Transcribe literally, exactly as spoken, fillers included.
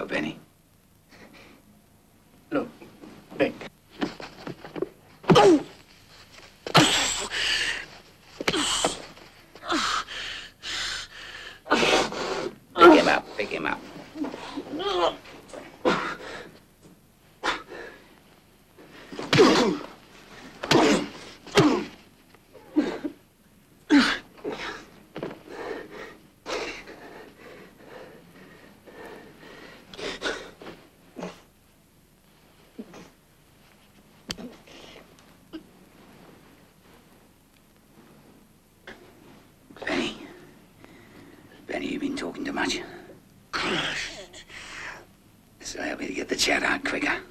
Benny. Look, Vic. Pick him up, pick him up. Benny. Benny, you've been talking too much. This'll help me to get the chat out quicker.